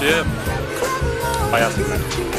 tavsiye hayatımda.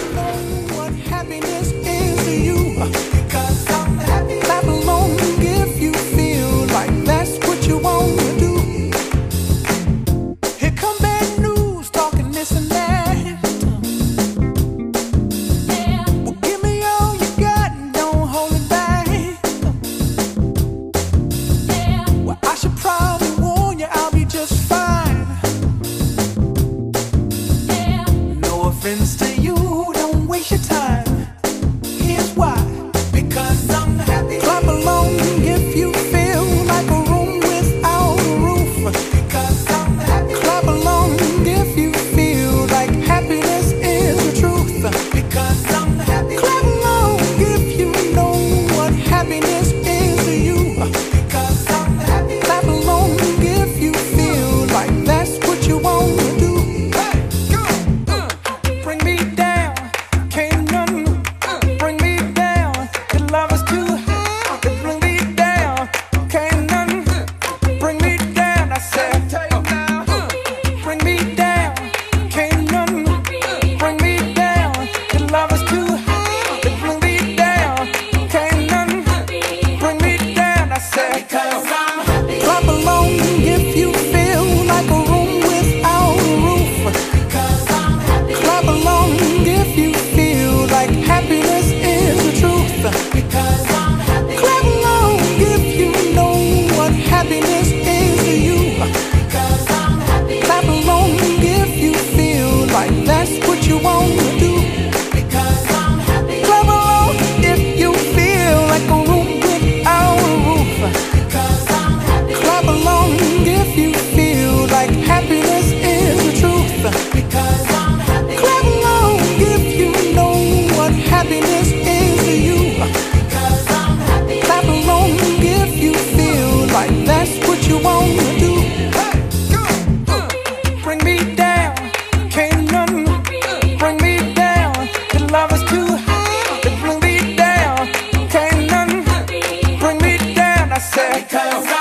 Friends to you, don't waste your time. Here's why. Because I'm happy. Clap along if you feel like a room without a roof. Because I'm happy. Clap along if you feel like happiness is the truth. Because I'm happy. Clap along if you know what happiness is to you. Because I'm happy. Clap along if you feel like that's what you want to do. Because